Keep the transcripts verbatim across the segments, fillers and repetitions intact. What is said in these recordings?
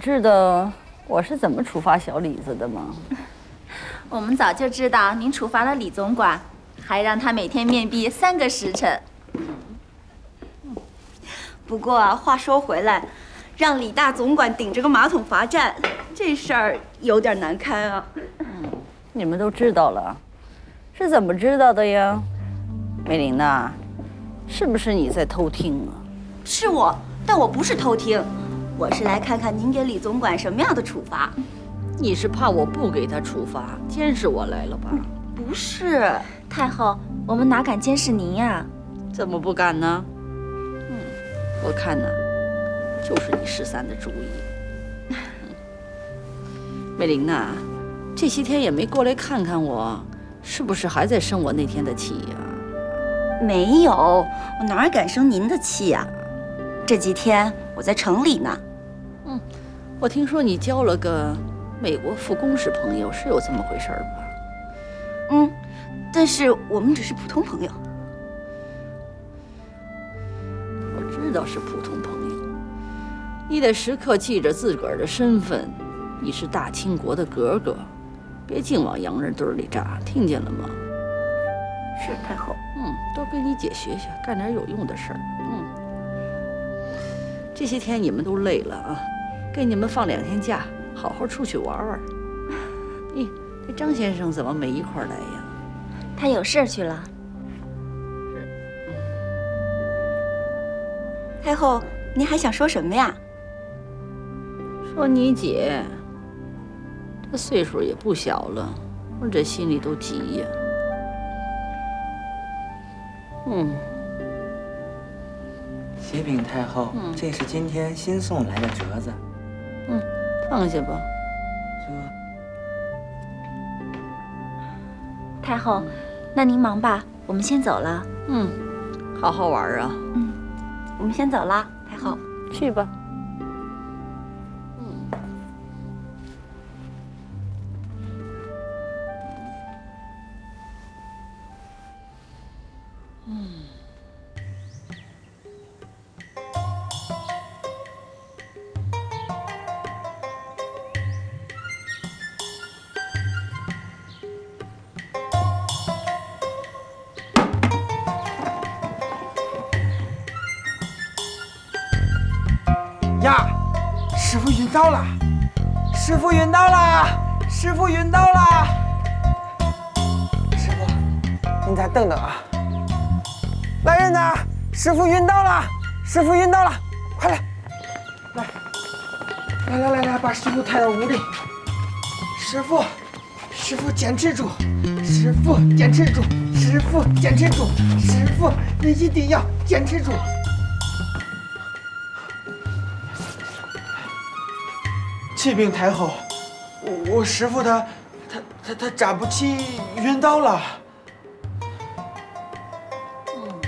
知道我是怎么处罚小李子的吗？ 我们早就知道您处罚了李总管，还让他每天面壁三个时辰。不过啊，话说回来，让李大总管顶着个马桶罚站，这事儿有点难堪啊。 嗯，你们都知道了，是怎么知道的呀？梅琳娜，是不是你在偷听啊？ 是我，但我不是偷听，我是来看看您给李总管什么样的处罚。 你是怕我不给他处罚，监视我来了吧？ 不是，太后，我们哪敢监视您呀？ 怎么不敢呢？嗯，我看呢，就是你十三的主意。梅琳娜，这些天也没过来看看我，是不是还在生我那天的气呀？ 没有，我哪敢生您的气呀？这几天我在城里呢。 嗯，我听说你交了个美国副公使朋友，是有这么回事吧？ 嗯，但是我们只是普通朋友。 我知道是普通朋友，你得时刻记着自个儿的身份，你是大清国的格格，别净往洋人堆里扎，听见了吗？ 是太后。 嗯，多跟你姐学学，干点有用的事儿。嗯，这些天你们都累了啊，给你们放两天假，好好出去玩玩。咦，这张先生怎么没一块儿来呀？ 他有事儿去了。 是。 太后，您还想说什么呀？ 说你姐，这岁数也不小了，我这心里都急呀。嗯。 启禀太后，嗯、这是今天新送来的折子。 嗯，放下吧。 这。 太后，那您忙吧，我们先走了。 嗯，好好玩啊。 嗯，我们先走了，太后。 去吧。 呀，师傅晕倒了！师傅晕倒了！师傅晕倒了！师傅，您再等等啊！来人呐！师傅晕倒了！师傅晕倒了！快来！来，来来来来，把师傅抬到屋里。师傅，师傅坚持住！师傅坚持住！师傅坚持住！师傅，你一定要坚持住！启禀太后，我我师傅他他他他站不起，晕倒了。 嗯，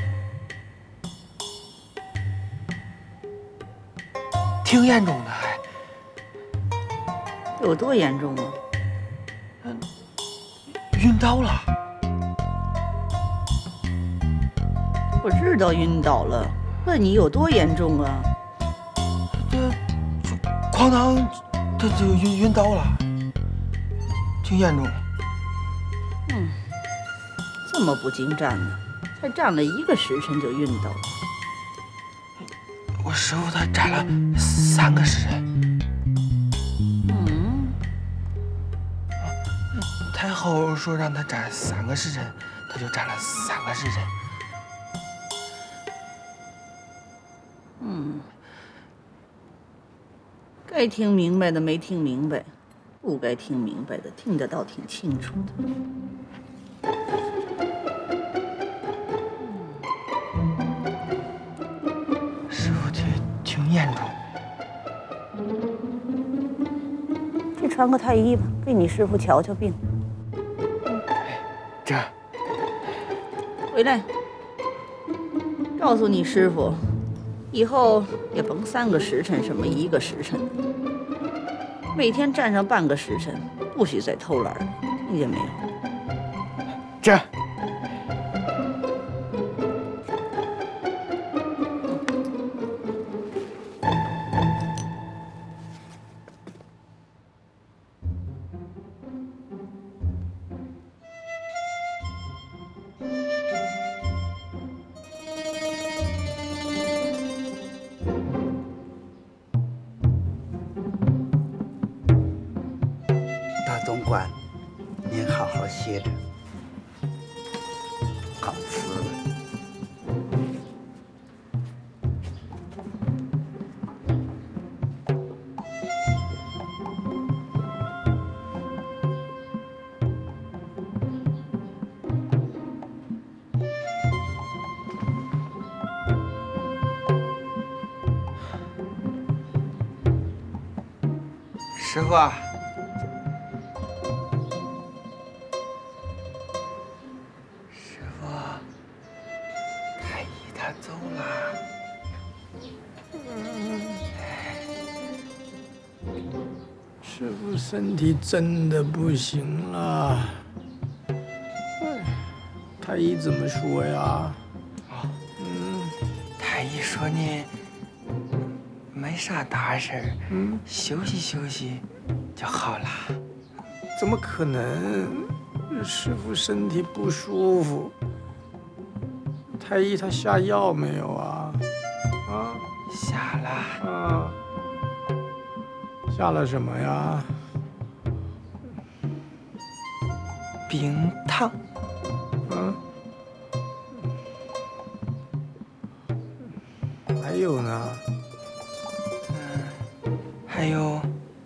挺严重的还。 有多严重啊？ 嗯，晕倒了。 我知道晕倒了，问你有多严重啊？ 这哐当。他就晕晕倒了，挺严重。 嗯，这么不经站呢？才站了一个时辰就晕倒了。 我师傅他站了三个时辰。 嗯， 太后说让他站三个时辰，他就站了三个时辰。 嗯。该听明白的没听明白，不该听明白的听得倒挺清楚的。 师傅挺挺严重。 去穿个太医吧，给你师傅瞧瞧病。 哎，这。 回来，告诉你师傅。以后也甭三个时辰，什么一个时辰，每天站上半个时辰，不许再偷懒，听见没有？ 这。 总管，您好好歇着，告辞了。 师傅啊，师傅，太医他走了。 师傅身体真的不行了。哎，太医怎么说呀？ 哦，嗯，太医说你没啥大事儿，嗯，休息休息就好了。 怎么可能？师傅身体不舒服，太医他下药没有啊？啊， 下了。 啊，下了什么呀？ 冰糖。 嗯。还有呢？ 嗯，还有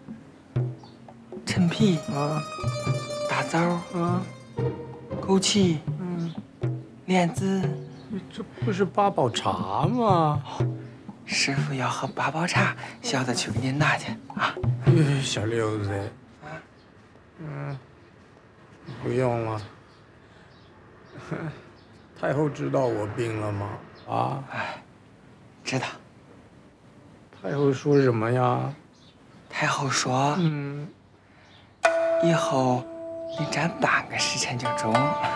陈皮啊， 大枣啊， 枸杞， 嗯， 莲子。 这不是八宝茶吗？ 师傅要喝八宝茶，小的去给你拿去啊。 小六子，啊，嗯，不用了。太后知道我病了吗？啊？ 哎，知道。 太后说什么呀？ 太后说，嗯，以后你站半个时辰就中。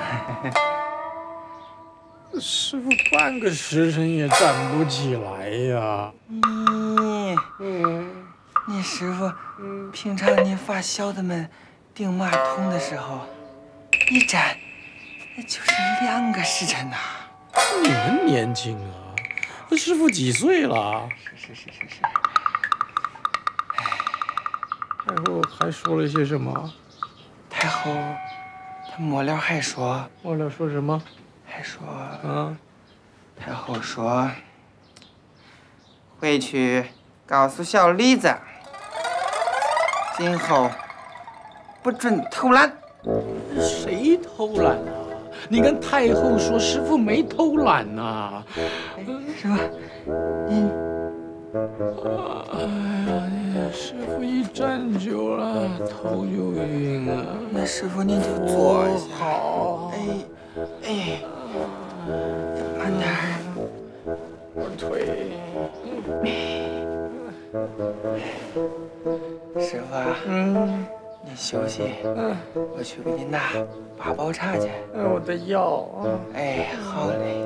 师傅半个时辰也站不起来呀。 你，嗯，你师傅，嗯，平常你罚小的们顶马桶的时候，一站那就是两个时辰呐。 你们年轻啊，那师傅几岁了？ 是是是是是。 太后还说了些什么？ 太后，她末了还说， 末了说什么？ 还说， 啊， 太后说，回去告诉小李子，今后不准偷懒。 谁偷懒啊？你跟太后说，师傅没偷懒呐。 师傅，您。 哎呀，师傅一站久了，头就晕了。 那师傅您就坐下。 好。 哎，哎，慢点儿。 我腿。 师傅啊，嗯，你休息，嗯，我去给你拿八宝茶去。 嗯，我的药啊。 哎，好嘞。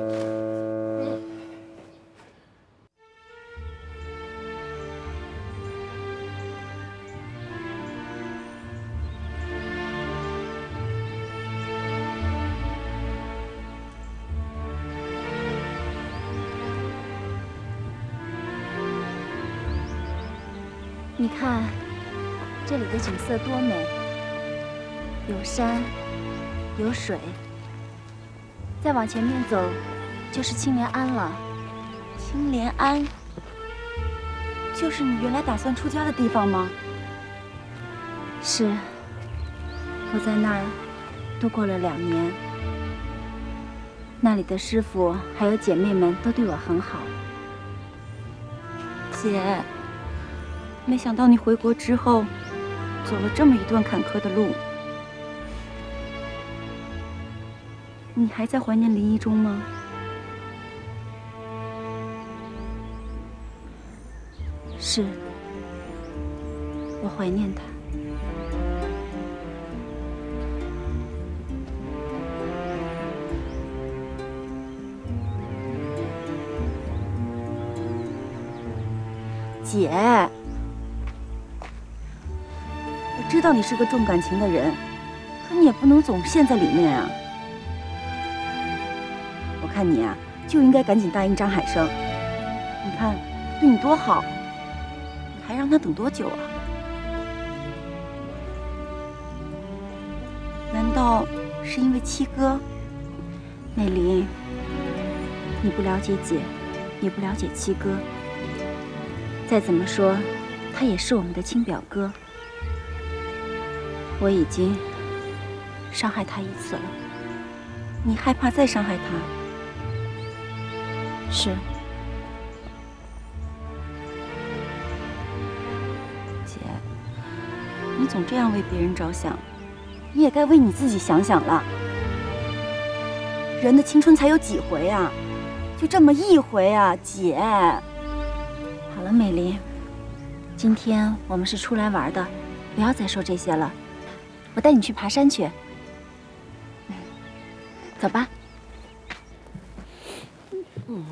你看，这里的景色多美，有山，有水。再往前面走，就是青莲庵了。 青莲庵，就是你原来打算出家的地方吗？ 是，我在那儿度过了两年。那里的师傅还有姐妹们都对我很好。 姐。没想到你回国之后，走了这么一段坎坷的路。你还在怀念林一中吗？ 是，我怀念他。 姐。我知道你是个重感情的人，可你也不能总陷在里面啊。我看你啊，就应该赶紧答应张海生。你看，对你多好，你还让他等多久啊？ 道是因为七哥？ 美玲，你不了解姐，也不了解七哥。再怎么说，他也是我们的亲表哥。我已经伤害他一次了， 你害怕再伤害他？ 是。 姐，你总这样为别人着想，你也该为你自己想想了。人的青春才有几回啊？就这么一回啊，姐。 好了，美玲，今天我们是出来玩的，不要再说这些了。我带你去爬山去。嗯，走吧。 嗯，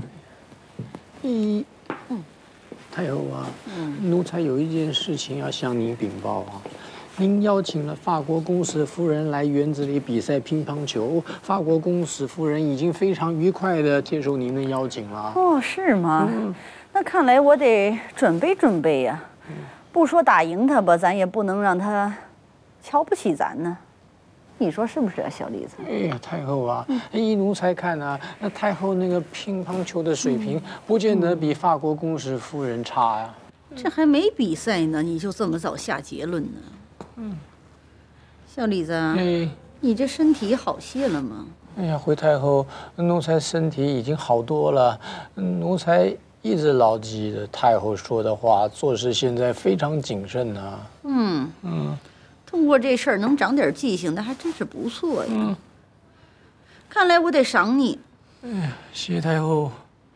一，嗯，太后啊，嗯，奴才有一件事情要向您禀报啊。您邀请了法国公使夫人来园子里比赛乒乓球，法国公使夫人已经非常愉快地接受您的邀请了。 哦，是吗？嗯、那看来我得准备准备呀、啊。嗯、不说打赢他吧，咱也不能让他瞧不起咱呢。你说是不是啊，小李子？ 哎呀，太后啊，依奴才看啊，那太后那个乒乓球的水平，不见得比法国公使夫人差呀、 啊。这还没比赛呢，你就这么早下结论呢？嗯，小李子，哎，你这身体好些了吗？ 哎呀，回太后，奴才身体已经好多了。奴才一直牢记着太后说的话，做事现在非常谨慎啊。 嗯嗯，通过这事儿能长点记性，那还真是不错呀。嗯，看来我得赏你。 哎呀，谢太后。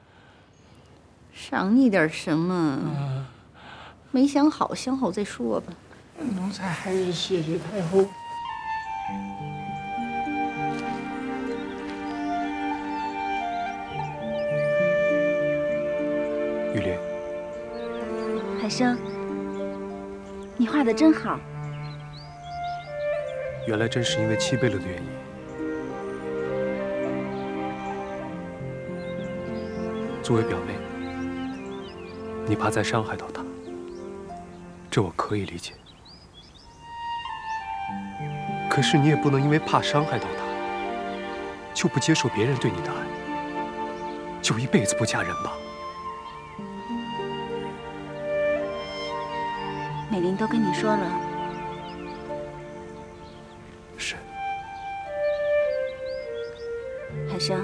赏你点什么？嗯，没想好，想好再说吧。 奴才还是谢谢太后。 玉莲， 海生，你画的真好。 原来真是因为七贝勒的原因。作为表妹，你怕再伤害到她，这我可以理解。可是你也不能因为怕伤害到她，就不接受别人对你的爱，就一辈子不嫁人吧。 美玲都跟你说了。 是。 海生，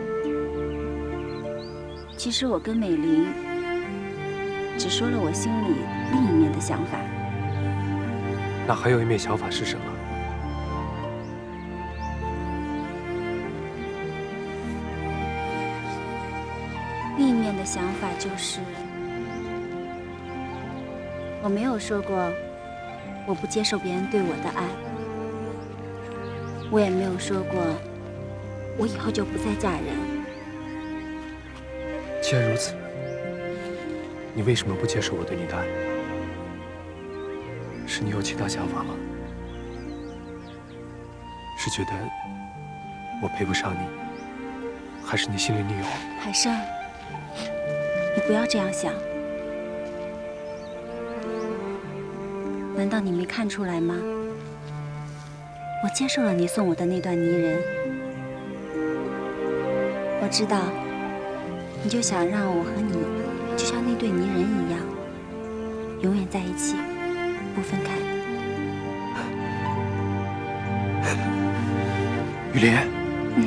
其实我跟美玲只说了我心里另一面的想法。 那还有一面想法是什么？ 另一面的想法就是，我没有说过我不接受别人对我的爱，我也没有说过我以后就不再嫁人。 既然如此，你为什么不接受我对你的爱？是你有其他想法吗？是觉得我配不上你，还是你心里另有？ 海生，你不要这样想。难道你没看出来吗？我接受了你送我的那段泥人。我知道，你就想让我和你就像那对泥人一样，永远在一起，不分开。 玉莲。 嗯。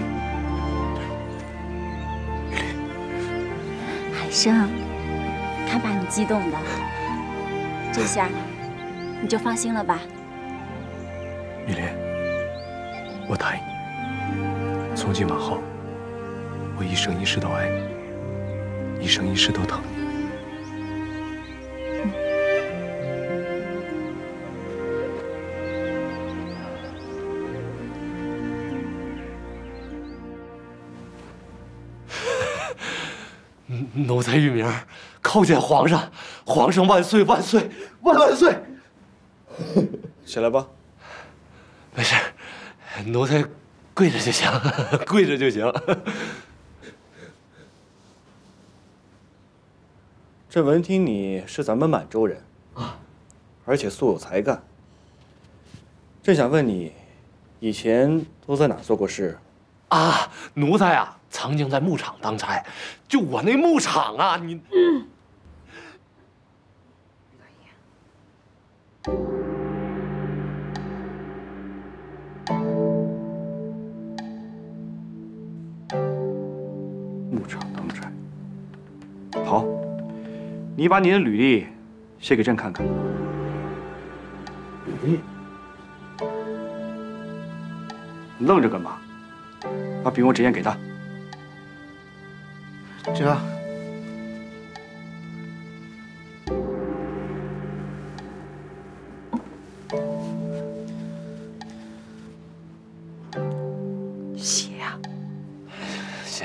玉莲。 海生，看把你激动的，这下你就放心了吧？ 玉莲，我答应你，从今往后，我一生一世都爱你，一生一世都疼你。 奴才玉明叩见皇上，皇上万岁万岁万万岁！起来吧，没事，奴才跪着就行，跪着就行。这闻听你是咱们满洲人啊，而且素有才干，正想问你， 以前都在哪做过事？ 啊，奴才啊，曾经在牧场当差。就我那牧场啊，你。嗯牧场当差。好，你把你的履历写给朕看看。履历？你愣着干嘛？把笔墨纸砚给他。 这。 写呀， 写。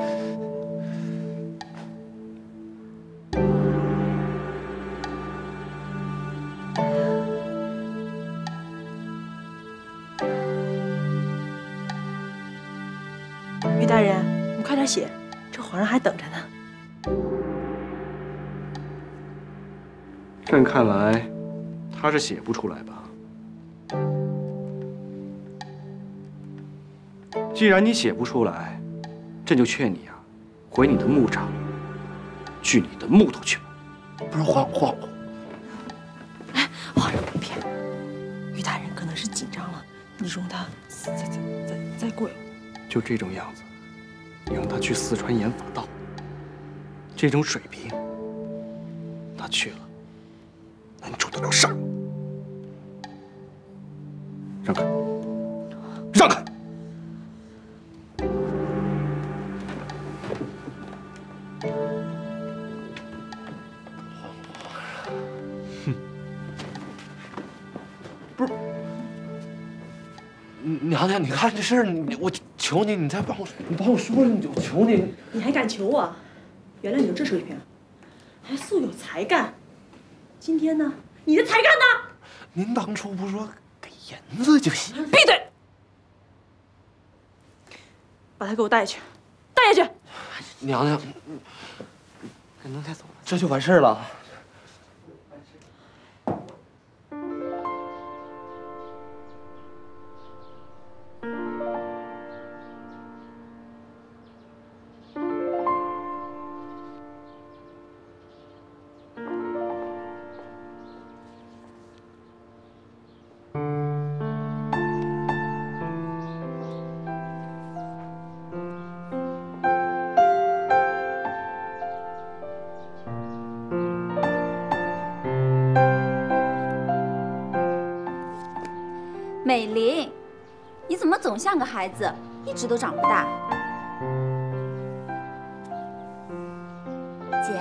于大人，你快点写，这皇上还等着呢。 朕看来，他是写不出来吧？ 既然你写不出来，朕就劝你啊，回你的牧场，锯你的木头去吧。 不是皇皇， 哎，皇上不骗，于大人可能是紧张了，你容他再再再再过一会儿。 就这种样子，你让他去四川演法道，这种水平，他去了，能出得了事儿？让开，让开！ 娘娘，你看这事儿，你我求你，你再帮我，你帮我说说，你我求你。 你还敢求我？原来你就这水平，还素有才干。今天呢，你的才干呢？ 您当初不是说给银子就行？ 闭嘴！把他给我带下去，带下去。 娘娘，能带走了，这就完事儿了。 美玲，你怎么总像个孩子，一直都长不大？姐，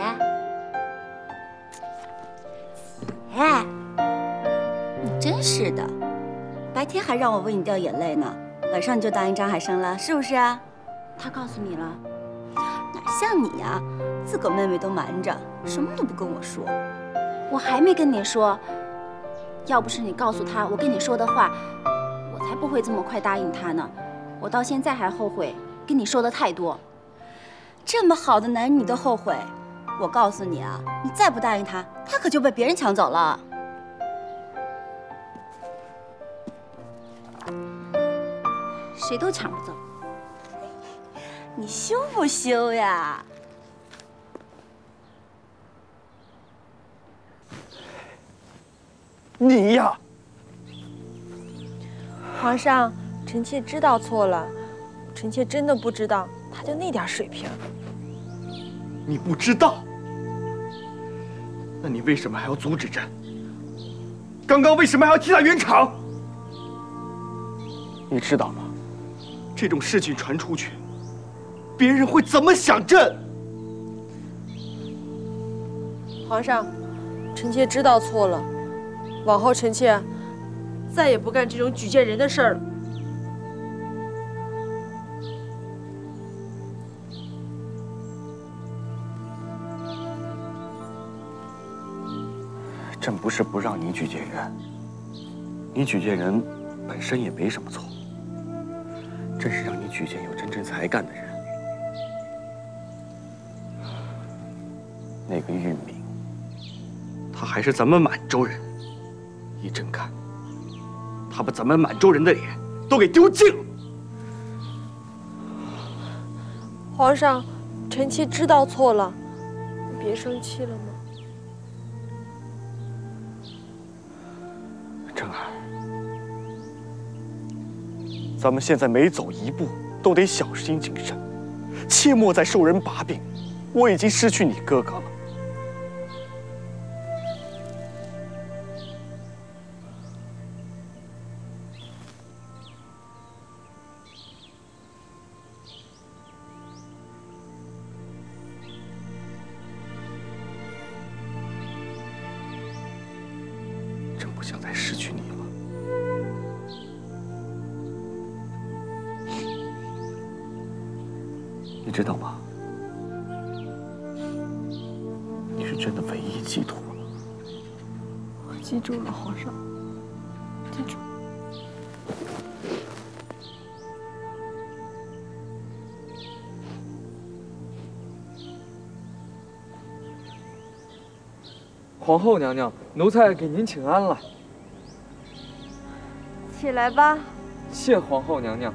姐，你真是的，白天还让我为你掉眼泪呢，晚上你就答应张海生了，是不是啊？ 他告诉你了？ 哪像你呀、啊，自个妹妹都瞒着，什么都不跟我说。 我还没跟你说。 要不是你告诉他我跟你说的话，我才不会这么快答应他呢。我到现在还后悔跟你说的太多。 这么好的男人你都后悔？我告诉你啊，你再不答应他，他可就被别人抢走了。 谁都抢不走。 你羞不羞呀？ 你呀， 皇上，臣妾知道错了，臣妾真的不知道，他就那点水平。 你不知道？那你为什么还要阻止朕？刚刚为什么还要替他圆场？你知道吗？这种事情传出去，别人会怎么想朕？ 皇上，臣妾知道错了。 往后臣妾再也不干这种举荐人的事儿了。 朕不是不让你举荐人，你举荐人本身也没什么错。朕是让你举荐有真正才干的人。那个玉敏，他还是咱们满洲人。 依朕看，他把咱们满洲人的脸都给丢尽了。 皇上，臣妾知道错了，你别生气了嘛。 真儿，咱们现在每走一步都得小心谨慎，切莫再受人把柄。我已经失去你哥哥了。 不想再失去你了，你知道吗？你是朕的唯一寄托。 我记住了，皇上，记住。 皇后娘娘，奴才给您请安了。 起来吧。 谢皇后娘娘。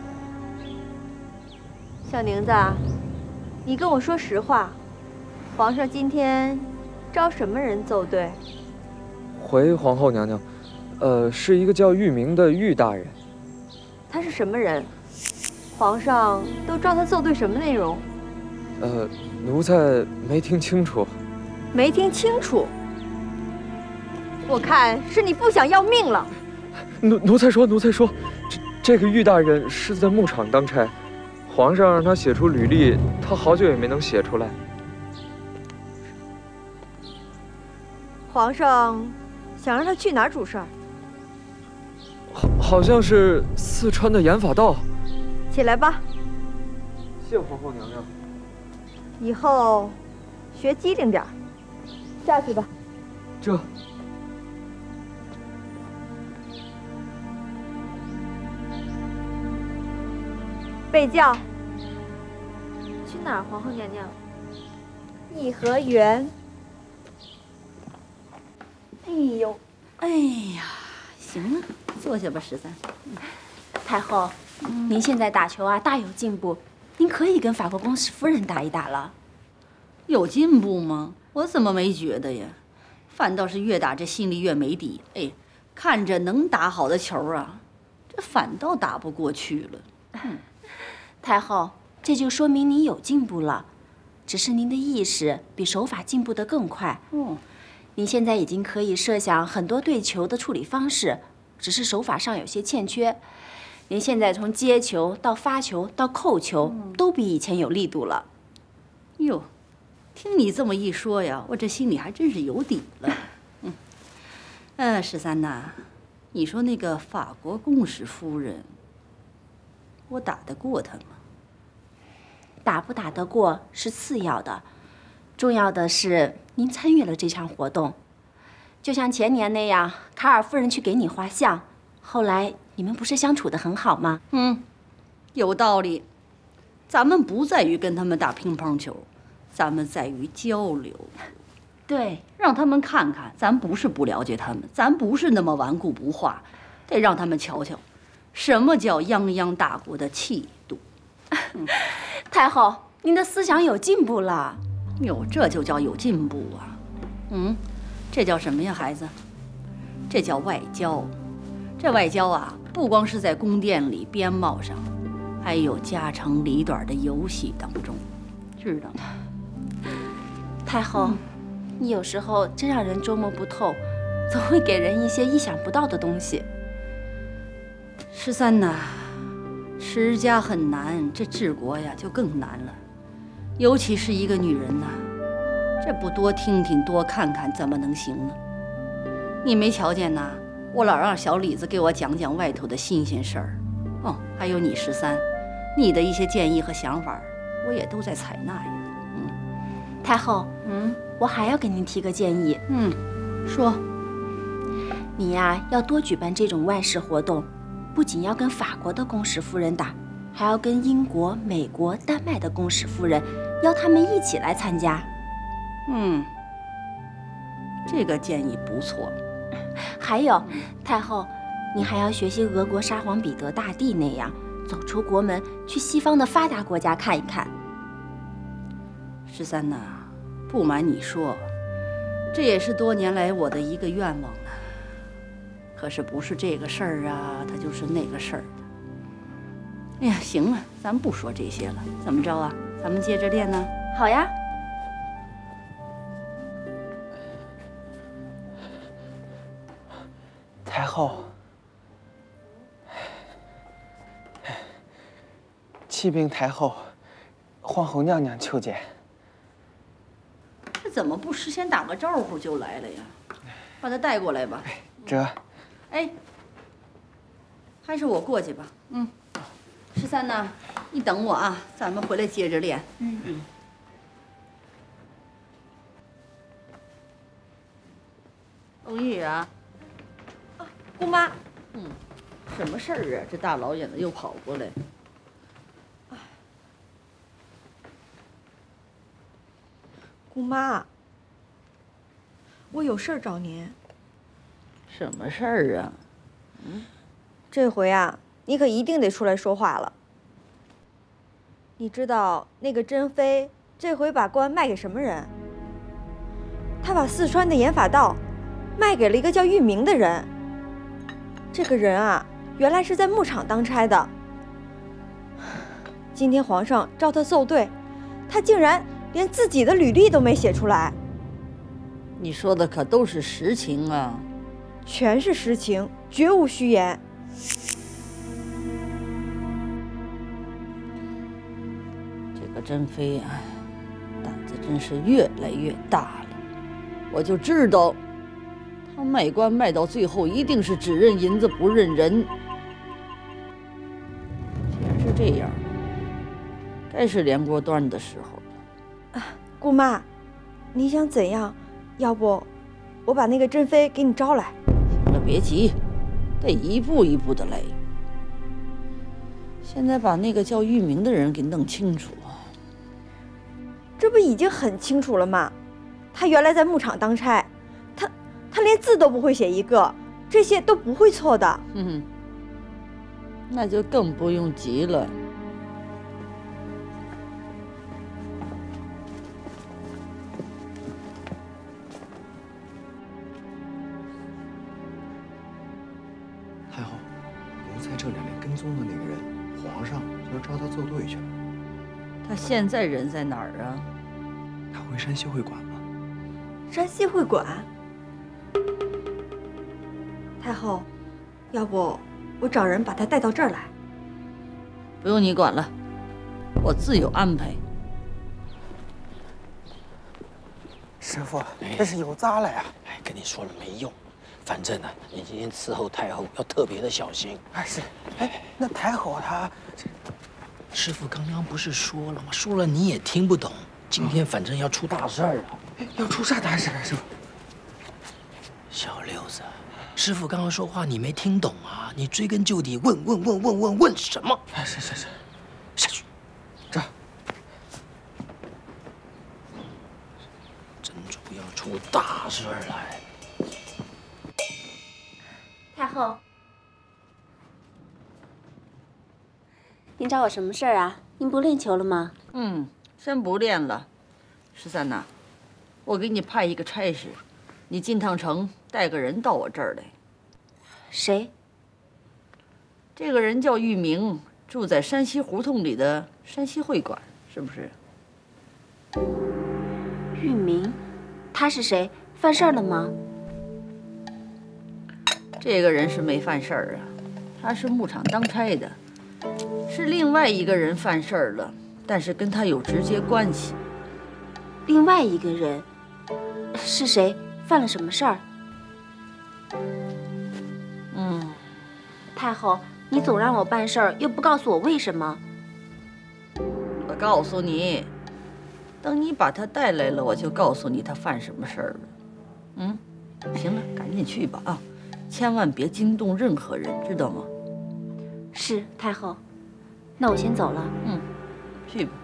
小宁子，你跟我说实话，皇上今天招什么人奏对？ 回皇后娘娘，呃，是一个叫玉明的玉大人。 他是什么人？皇上都招他奏对什么内容？ 呃，奴才没听清楚。 没听清楚，我看是你不想要命了。 奴奴才说，奴才说，这这个玉大人是在牧场当差，皇上让他写出履历，他好久也没能写出来。 皇上想让他去哪儿主事儿？ 好，好像是四川的盐法道。 起来吧。 谢皇后娘娘。 以后学机灵点儿。 下去吧。 这。 备轿。去哪儿，皇后娘娘？颐和园。 哎呦，哎呀，行了，坐下吧，十三。 太后，嗯、您现在打球啊大有进步，您可以跟法国公使夫人打一打了。 有进步吗？ 我怎么没觉得呀？反倒是越打这心里越没底。哎，看着能打好的球啊，这反倒打不过去了。嗯、 太后，这就说明您有进步了，只是您的意识比手法进步得更快。 哦， 您现在已经可以设想很多对球的处理方式，只是手法上有些欠缺。您现在从接球到发球到扣球，嗯、都比以前有力度了。 哟。 听你这么一说呀，我这心里还真是有底了。嗯，呃，十三呐，你说那个法国公使夫人，我打得过她吗？ 打不打得过是次要的，重要的是您参与了这场活动。就像前年那样，卡尔夫人去给你画像，后来你们不是相处得很好吗？ 嗯，有道理。咱们不在于跟他们打乒乓球。 咱们在于交流， 对， 让他们看看，咱不是不了解他们，咱不是那么顽固不化，得让他们瞧瞧，什么叫泱泱大国的气度。 嗯、太后，您的思想有进步了。 哟，这就叫有进步啊！嗯，这叫什么呀，孩子？这叫外交。这外交啊，不光是在宫殿里、边贸上，还有家长里短的游戏当中，知道吗？ 太后，嗯、你有时候真让人捉摸不透，总会给人一些意想不到的东西。 十三呐，持家很难，这治国呀就更难了。尤其是一个女人呐，这不多听听、多看看，怎么能行呢？你没瞧见呐？我老让小李子给我讲讲外头的新鲜事儿。哦，还有你十三，你的一些建议和想法，我也都在采纳呀。 太后，嗯，我还要给您提个建议。 嗯，说， 你呀要多举办这种外事活动，不仅要跟法国的公使夫人打，还要跟英国、美国、丹麦的公使夫人，邀他们一起来参加。 嗯，这个建议不错。 还有，太后， 你还要学习俄国沙皇彼得大帝那样，走出国门，去西方的发达国家看一看。 十三呐，不瞒你说，这也是多年来我的一个愿望呢。可是不是这个事儿啊，它就是那个事儿的。哎呀，行了，咱不说这些了，怎么着啊？咱们接着练呢？ 好呀。 太后，启禀太后，皇后娘娘求见。 这怎么不事先打个招呼就来了呀？把他带过来吧。 这， 哎，还是我过去吧。嗯，十三呢，你等我啊，咱们回来接着练。嗯嗯。冬玉啊。 姑妈。 嗯，什么事儿啊？这大老远的又跑过来。 姑妈，我有事儿找您。 什么事儿啊？ 嗯，这回啊，你可一定得出来说话了。你知道那个珍妃这回把官卖给什么人？她把四川的盐法道卖给了一个叫玉明的人。这个人啊，原来是在牧场当差的。今天皇上召他奏对，他竟然连自己的履历都没写出来。 你说的可都是实情啊？ 全是实情，绝无虚言。 这个珍妃啊，胆子真是越来越大了。我就知道，她卖官卖到最后，一定是只认银子不认人。既然是这样，该是连锅端的时候了。 啊，姑妈，你想怎样？要不，我把那个珍妃给你招来。 行了，别急，得一步一步的来。现在把那个叫玉明的人给弄清楚。 这不已经很清楚了吗？他原来在牧场当差，他他连字都不会写一个，这些都不会错的。 嗯，那就更不用急了。 太后，奴才这两年跟踪的那个人，皇上就要召他奏对去了。 他现在人在哪儿啊？ 他回山西会馆了。 山西会馆？太后，要不我找人把他带到这儿来？ 不用你管了，我自有安排。 师傅，这是有诈了呀！ 哎，跟你说了没用。反正呢，你今天伺候太后要特别的小心。 啊是，哎，那太后她， 师傅刚刚不是说了吗？说了你也听不懂。今天反正要出大事儿了。 要出啥大事啊，师傅？ 小六子，师傅刚刚说话你没听懂啊？你追根究底，问问问问问问什么？ 啊是是是， 下去。 这。 珍珠要出大事儿来。 太后，您找我什么事儿啊？您不练球了吗？ 嗯，先不练了。十三呐，我给你派一个差事，你进趟城，带个人到我这儿来。 谁？ 这个人叫玉明，住在山西胡同里的山西会馆，是不是？ 玉明，他是谁？犯事儿了吗？ 这个人是没犯事儿啊，他是牧场当差的，是另外一个人犯事儿了，但是跟他有直接关系。 另外一个人是谁？犯了什么事儿？ 嗯， 太后，你总让我办事儿，又不告诉我为什么。 我告诉你，等你把他带来了，我就告诉你他犯什么事儿了。嗯，行了，赶紧去吧啊！千万别惊动任何人，知道吗？ 是，太后。那我先走了。 嗯，去吧。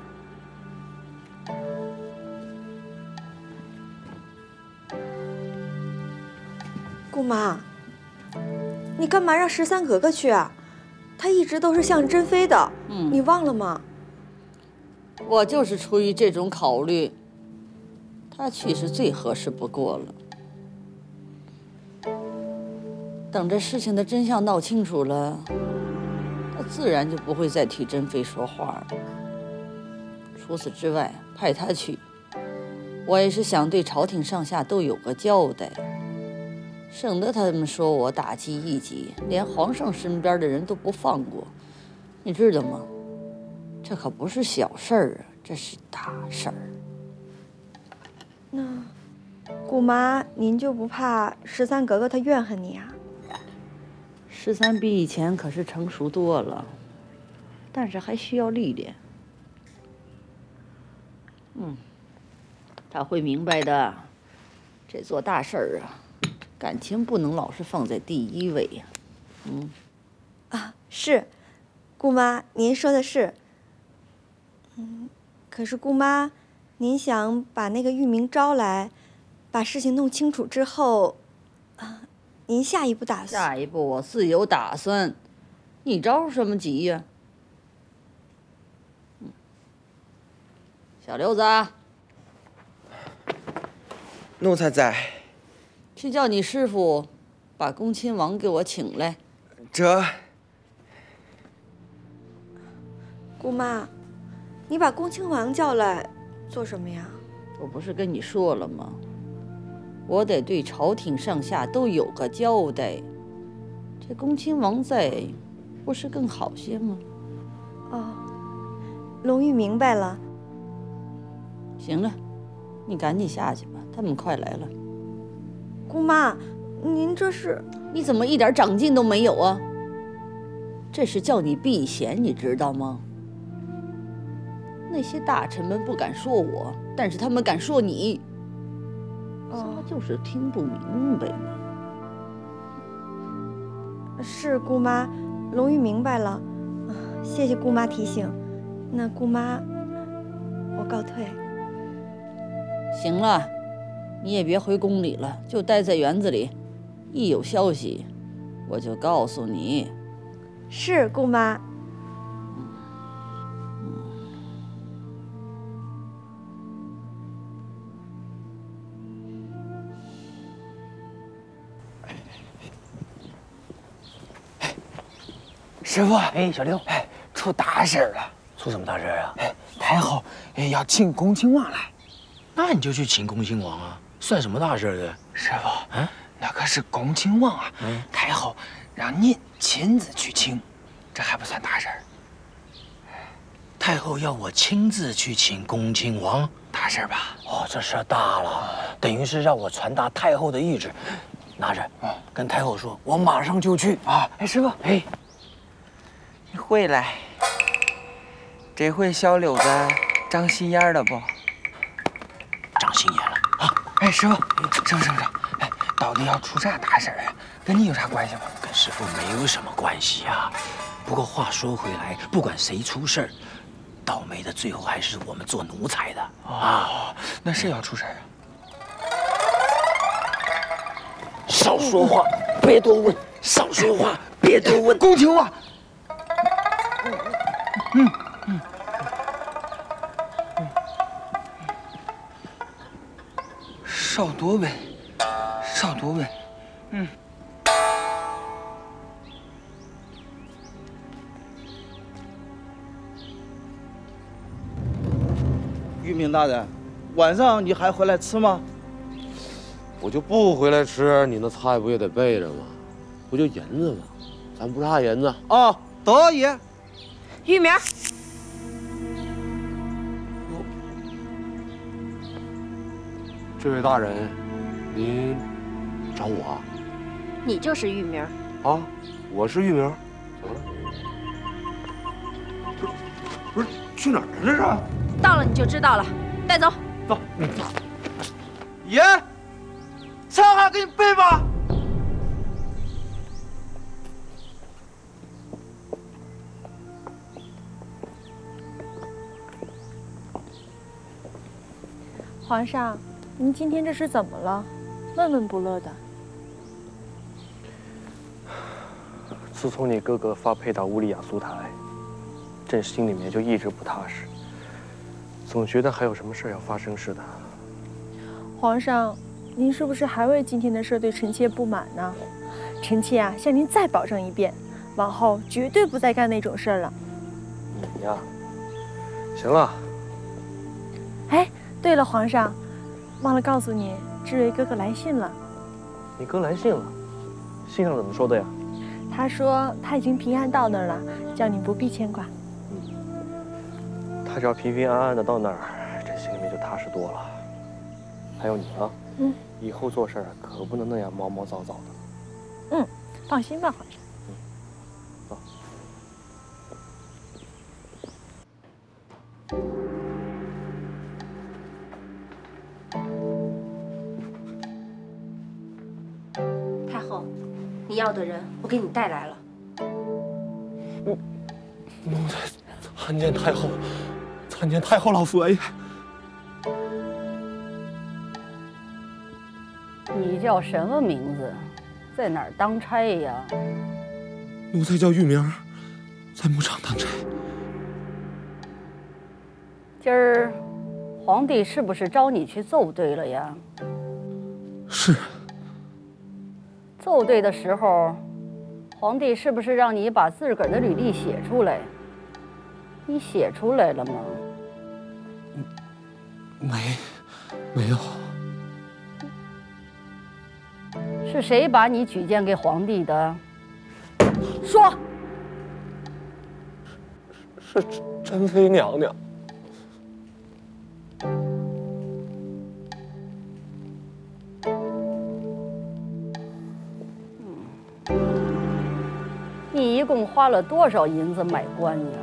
姑妈， 你干嘛让十三格格去啊？他一直都是向着珍妃的，嗯，你忘了吗？ 我就是出于这种考虑，他去是最合适不过了。等这事情的真相闹清楚了，他自然就不会再替珍妃说话了。除此之外，派他去，我也是想对朝廷上下都有个交代，省得他们说我打击异己，连皇上身边的人都不放过。你知道吗？这可不是小事儿啊，这是大事儿。 那姑妈，您就不怕十三格格她怨恨你啊？ 十三比以前可是成熟多了，但是还需要历练。嗯，他会明白的。这做大事儿啊，感情不能老是放在第一位呀。嗯， 啊，是，姑妈，您说的是。嗯，可是姑妈，您想把那个玉明招来，把事情弄清楚之后，啊，您下一步打算？ 下一步我自有打算，你着什么急呀？嗯，小六子， 奴才在。 去叫你师傅把恭亲王给我请来。 这。 姑妈，你把恭亲王叫来做什么呀？ 我不是跟你说了吗？我得对朝廷上下都有个交代。这恭亲王在，不是更好些吗？ 哦，龙玉明白了。 行了，你赶紧下去吧，他们快来了。 姑妈，您这是…… 你怎么一点长进都没有啊？这是叫你避嫌，你知道吗？那些大臣们不敢说我，但是他们敢说你。怎么就是听不明白呢？ 是姑妈，龙玉明白了。啊，谢谢姑妈提醒。那姑妈，我告退。 行了，你也别回宫里了，就待在园子里。一有消息，我就告诉你。 是姑妈。 师傅， 哎，小六， 哎，出大事了！ 出什么大事啊？ 哎，太后哎要请恭亲王来， 那你就去请恭亲王啊，算什么大事的？ 师傅，嗯，那可是恭亲王啊！嗯，太后让您亲自去请，这还不算大事儿。 太后要我亲自去请恭亲王， 大事吧？ 哦，这事儿大了，等于是让我传达太后的意志。拿着，嗯，跟太后说，我马上就去啊！哎，师傅， 哎。 你回来，这回小六子长心眼了不？ 长心眼了啊！ 哎，师傅，师傅，师傅，哎，到底要出啥大事啊？跟你有啥关系吗？ 跟师傅没有什么关系啊。不过话说回来，不管谁出事儿，倒霉的最后还是我们做奴才的啊。 哦，那谁要出事啊？ 少说话，别多问。少说话，别多问。 恭亲王。嗯嗯嗯，少多问，少多问，嗯。 玉明大人，晚上你还回来吃吗？ 我就不回来吃，你那菜不也得备着吗？不就银子吗？咱不差银子。 哦，得也。 玉明， 这位大人，您找我啊？ 你就是玉明啊，我是玉明，怎么了？不是，不是去哪儿了这是？ 到了你就知道了，带走。 走。嗯。 爷，菜还给你备吧。 皇上，您今天这是怎么了？闷闷不乐的。 自从你哥哥发配到乌里雅苏台，朕心里面就一直不踏实，总觉得还有什么事要发生似的。 皇上，您是不是还为今天的事对臣妾不满呢？臣妾啊，向您再保证一遍，往后绝对不再干那种事儿了。 你呀，行了。 哎，对了，皇上，忘了告诉你，志瑞哥哥来信了。 你哥来信了？信上怎么说的呀？ 他说他已经平安到那儿了，叫你不必牵挂。 他只要平平安安的到那儿，朕心里面就踏实多了。还有你啊，嗯，以后做事可不能那样毛毛躁躁的。 嗯，放心吧，皇上。 走。太后，你要的人我给你带来了。 奴才参见太后，参见太后老佛爷。 你叫什么名字？在哪儿当差呀？ 奴才叫玉明，在牧场当差。 今儿皇帝是不是招你去奏对了呀？ 是。 奏对的时候，皇帝是不是让你把自个儿的履历写出来？你写出来了吗？ 没，没有。 是谁把你举荐给皇帝的？说。 是是珍妃娘娘。 你一共花了多少银子买官呀？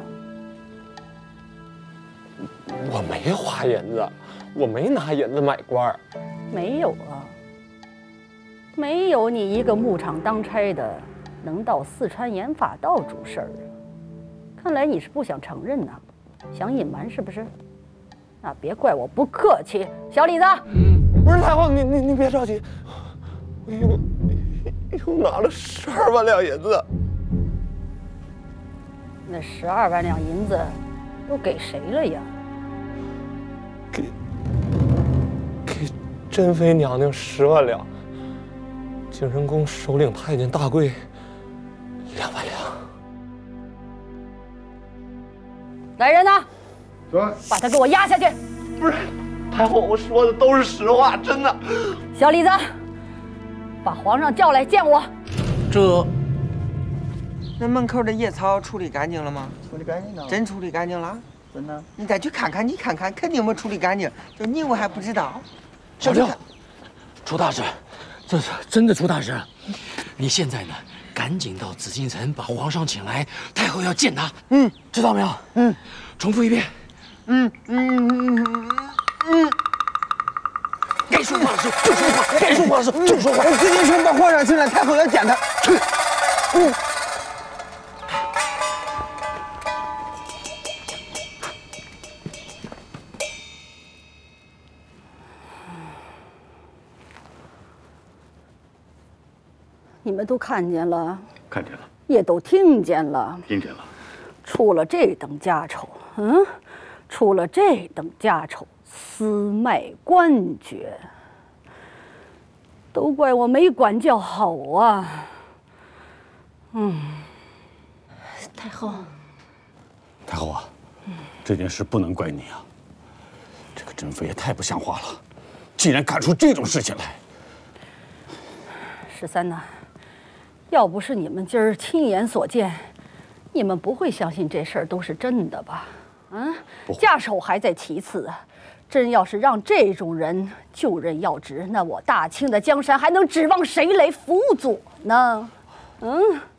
我没花银子，我没拿银子买官。 没有啊，没有你一个牧场当差的，能到四川盐法道主事儿啊？看来你是不想承认呐，想隐瞒是不是？那别怪我不客气，小李子。 嗯，不是太后，你你你别着急，我又又拿了十二万两银子。 那十二万两银子都给谁了呀？ 给给珍妃娘娘十万两，景仁宫首领太监大贵两万两。 来人呐！ 说， 把他给我押下去。 不是，太后，我说的都是实话，真的。 小李子，把皇上叫来见我。 这。那门口的野草处理干净了吗？ 处理干净了。 真处理干净了？ 真的。 你再去看看，你看看，肯定没处理干净。就你我还不知道。 小六，出大事，这是真的出大事。你现在呢，赶紧到紫禁城把皇上请来，太后要见他。嗯，知道没有？嗯，重复一遍。嗯嗯嗯嗯嗯。该说话的时候就说话，该说话的时候就说话。 紫禁城把皇上请来，太后要见他。去。嗯。 你们都看见了， 看见了， 也都听见了， 听见了。 出了这等家丑，嗯，出了这等家丑，私卖官爵，都怪我没管教好啊。嗯， 太后， 太后啊，这件事不能怪你啊。这个珍妃也太不像话了，竟然干出这种事情来。 十三呐。要不是你们今儿亲眼所见，你们不会相信这事儿都是真的吧？嗯，家丑还在其次啊，真要是让这种人就任要职，那我大清的江山还能指望谁来辅佐呢？嗯。